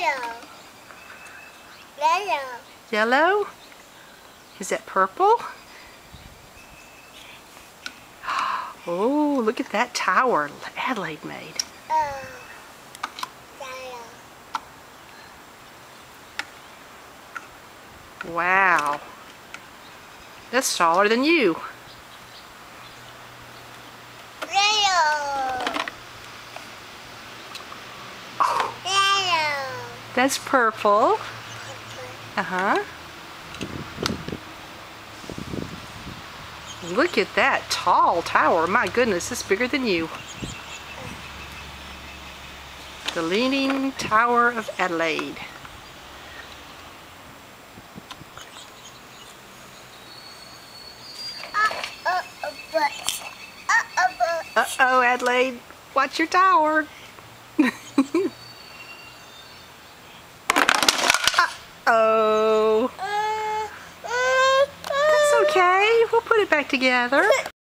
Yellow. Yellow. Yellow? Is that purple? Oh, look at that tower Adelaide made. Yellow. Wow. That's taller than you. Yellow. Oh, Yellow. that's purple. Uh-huh. Look at that tall tower. My goodness, it's bigger than you. The Leaning Tower of Adelaide. Uh-oh, Adelaide. Watch your tower. Uh-oh. That's okay. We'll put it back together.